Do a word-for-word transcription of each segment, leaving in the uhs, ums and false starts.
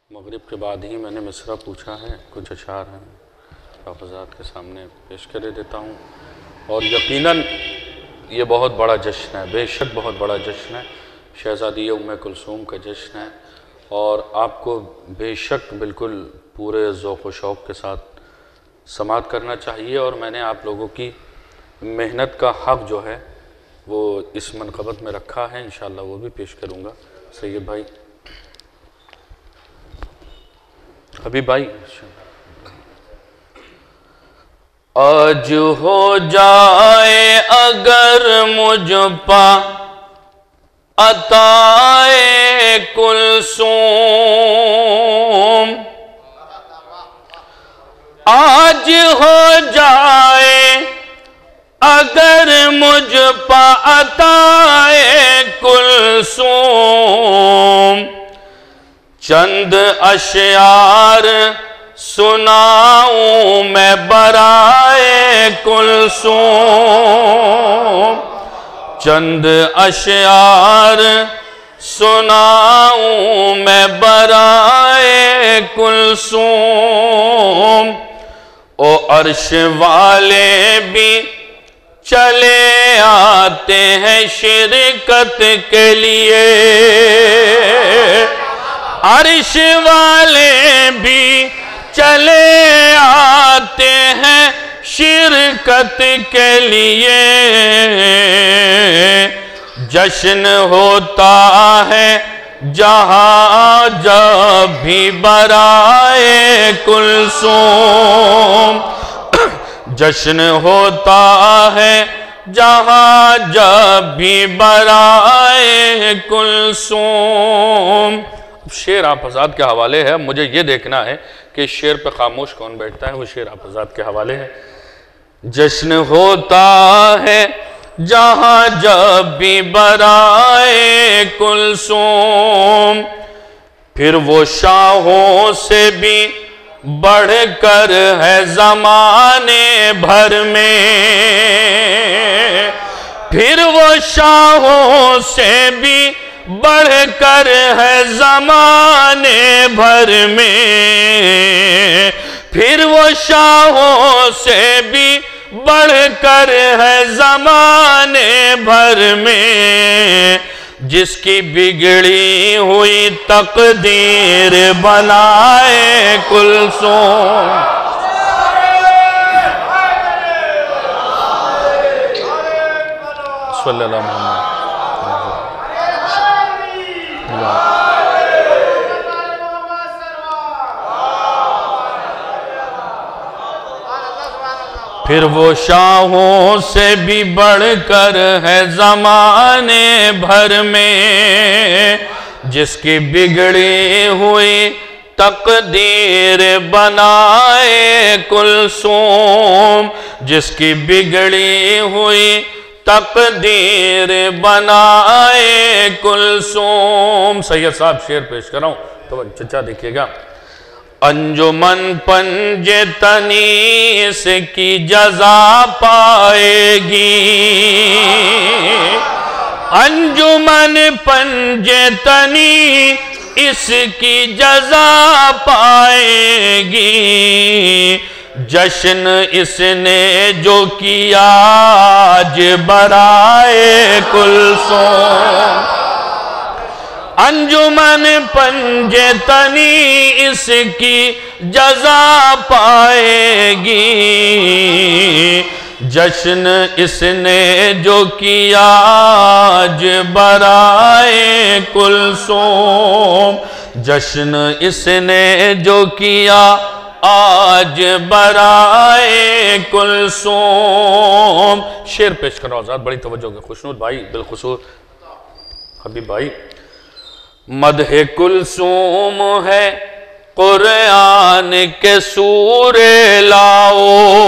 مغرب کے بعد ہی میں نے مصرع پوچھا ہے، کچھ اشعار ہیں آپ حضرات کے سامنے پیش کرے دیتا ہوں. اور یقیناً یہ بہت بڑا جشن ہے، بے شک بہت بڑا جشن ہے، شہزادی ام کلثوم کا جشن ہے، اور آپ کو بے شک بالکل پورے ذوق و شوق کے ساتھ سماعت کرنا چاہیے. اور میں نے آپ لوگوں کی محنت کا حق جو ہے وہ اس منقبت میں رکھا ہے، انشاءاللہ وہ بھی پیش کروں گا. سید بھائی، حبیب بھائی، آج ہو جائے اگر مجھ پا عطائے کلثوم، آج ہو جائے اگر مجھ پا عطائے کلثوم، چند اشعار سناؤں میں برائے کلثوم، چند اشعار سناؤں میں برائے کلثوم. او عرش والے بھی چلے آتے ہیں شرکت کے لیے، عرش والے بھی چلے آتے ہیں شرکت کے لیے. جشن ہوتا ہے جہاں جب بھی برائے کلثوم، جشن ہوتا ہے جہاں جب بھی برائے کلثوم. شعر آپ حضرات کے حوالے ہے، مجھے یہ دیکھنا ہے کہ شعر پہ خاموش کون بیٹھتا ہے، وہ شعر آپ حضرات کے حوالے ہے. جشن ہوتا ہے جہاں جب بھی برائے کلثوم، پھر وہ شاہوں سے بھی بڑھ کر ہے زمانے بھر میں، پھر وہ شاہوں سے بھی بڑھ کر ہے زمانے بھر میں، پھر وہ شاہوں سے بھی بڑھ کر ہے زمانے بھر میں. جس کی بگڑی ہوئی تقدیر بنائے کلثوم، صلی اللہ محمد. پھر وہ شاہوں سے بھی بڑھ کر ہے زمانے بھر میں، جس کی بگڑی ہوئی تقدیر بنائے کلثوم، جس کی بگڑی ہوئی تقدیر بنائے کلثوم. سید صاحب شعر پیش کر رہا ہوں تو چچا دیکھیے گا. انجمن پنج تنیس کی جزا پائے گی، انجمن پنج تنی اس کی جزا پائے گی. جشن اس نے جو کیا آج برائے کلثوم، انجمن پنج تنی اس کی جزا پائے گی. جشن اس نے جو کیا آج برائے کلثوم، جشن اس نے جو کیا آج برائے کلثوم. شعر پیش کرو آزاد، بڑی توجہ کے خوشنود بھائی، بالخصوص حبیب بھائی. مدح کلثوم ہے قرآن کے سورے لاؤ،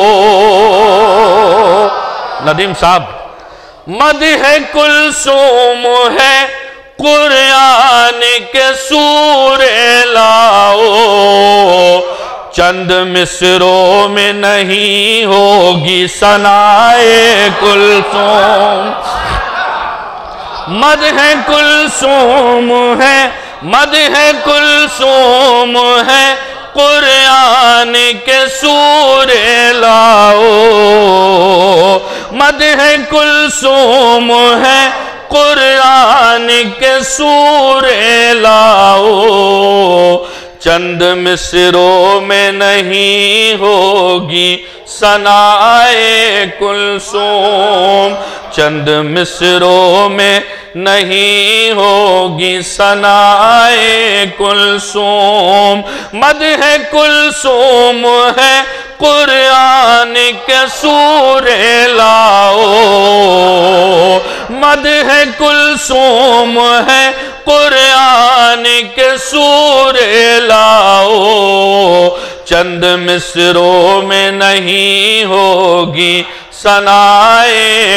ندیم صاحب. مدح کلثوم ہے قرآن کے سورے لاؤ، چند مصروں میں نہیں ہوگی ثنائے کلثوم. مدح کلثوم ہے مدح کلثوم ہے قرآن کے سورے لاؤ، مدح کلثوم ہے قرآن کے سورے لاؤ، چند مصروں میں نہیں ہوگی ثنائے کلثوم، چند مصروں میں نہیں ہوگی ثنائے کلثوم، مدح کلثوم ہے قرآن کے سورے لاؤ، مدح کلثوم ہے قرآن کے سورے لاؤ، چند مصروں میں نہیں ہوگی ثنائے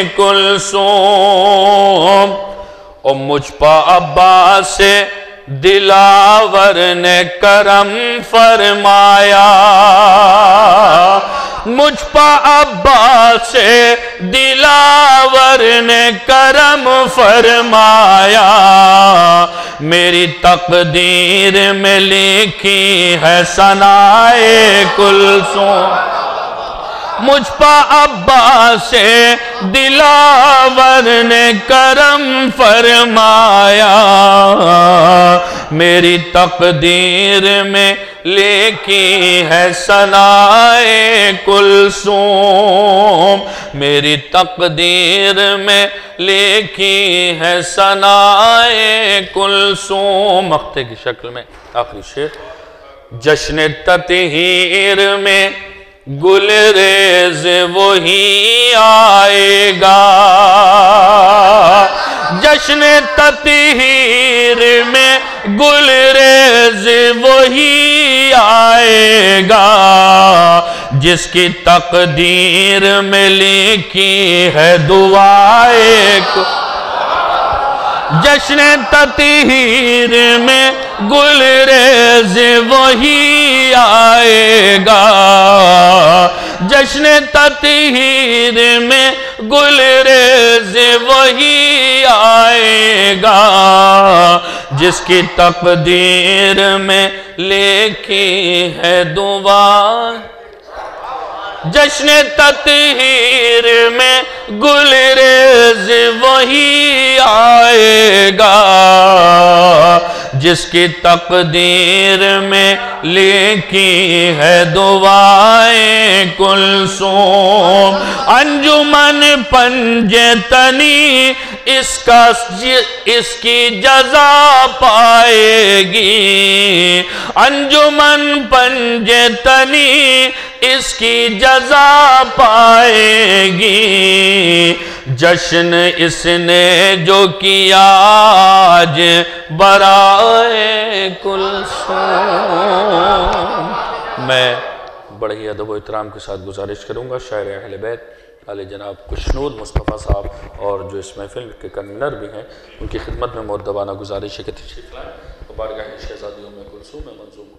کلثوم، اور مجھ پا عباس دلاور نے کرم فرمایا، مجھ پا عباس دلاور نے کرم فرمایا، میری تقدیر میں لکھی ہے ثنائے کلثوم، مجھ پا عباس دلاور نے کرم فرمایا، میری تقدیر میں لکھی ہے ثنائے کلثوم، میری تقدیر میں لکھی ہے ثنائے کلثوم۔ مقطع کی شکل میں آخری شعر، جشن تطہیر میں گلریز وہی آئے گا، جشن تطہیر میں گلریز وہی آئے گا، جس کی تقدیر میں لکھی ہے دعائے کو، جشن تطہیر میں گلریز وہی آئے گا، جشن تطہیر میں گلریز وہی آئے گا، جس کی تقدیر میں لکھی ہے دعا، جشن تطہیر میں گلریز وہی آئے گا، جس کی تقدیر میں لکھی ہے دعائے کلثوم، انجمن پنج تنی اس کا اس کی جزا پائے گی، انجمن پنج تنی اس کی جزا پائے گی، جشن اس نے جو کیا آج برائے کلثوم۔ میں بڑے ہی ادب و احترام کے ساتھ گزارش کروں گا شاعر اہل بیت علی جناب کشنود مصطفیٰ صاحب، اور جو اس محفل کے کنوینر بھی ہیں، ان کی خدمت میں مؤدبانہ گزارش ہے کہ تشریف لائیں، بارگاہ شہزادی ام کلثوم میں منظوم